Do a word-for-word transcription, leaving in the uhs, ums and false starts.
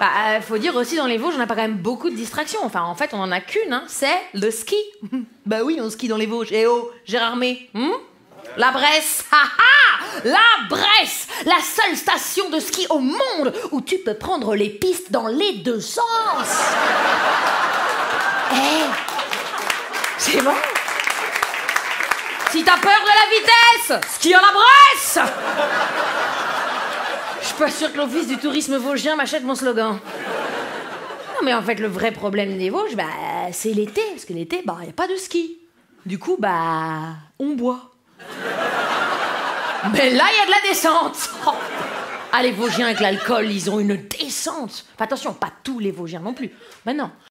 Bah, euh, faut dire aussi, dans les Vosges, on n'a pas quand même beaucoup de distractions. Enfin, en fait, on en a qu'une, hein, c'est le ski. Bah oui, on skie dans les Vosges. Eh oh, Gérard May, hmm la Bresse, ha ha, la Bresse, la seule station de ski au monde où tu peux prendre les pistes dans les deux sens. Eh, c'est bon. Si t'as peur de la vitesse, skie à la Bresse. Je suis pas sûre que l'Office du tourisme vosgien m'achète mon slogan. Non, mais en fait, le vrai problème des Vosges, bah, c'est l'été. Parce que l'été, bah, y a pas de ski. Du coup, bah, on boit. Mais là, il y a de la descente. Oh. Ah, les Vosgiens avec l'alcool, ils ont une descente. Enfin, attention, pas tous les Vosgiens non plus. Ben non.